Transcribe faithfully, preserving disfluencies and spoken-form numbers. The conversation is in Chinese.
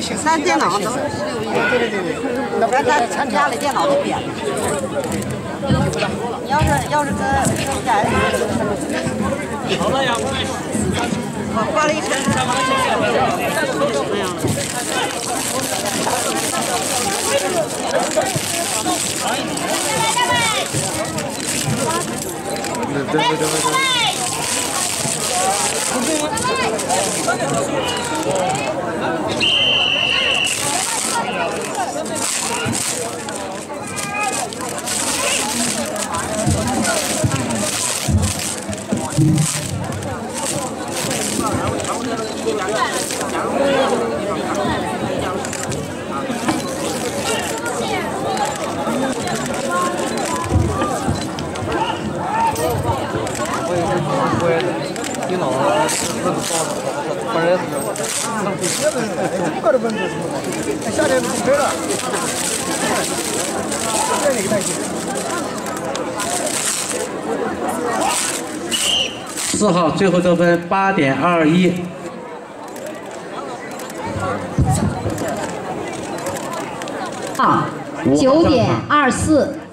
咱电脑都是六亿，对对对对，那边咱咱家里电脑都变了。你要是要是跟跟家人，好了呀，我花了一身什么样了？ 对对对对。 电脑弄糟了，本来是弄不起来，个的问题是什么？夏天不开了，这里带进。 四号最后得分八点二一。 啊，九点二四。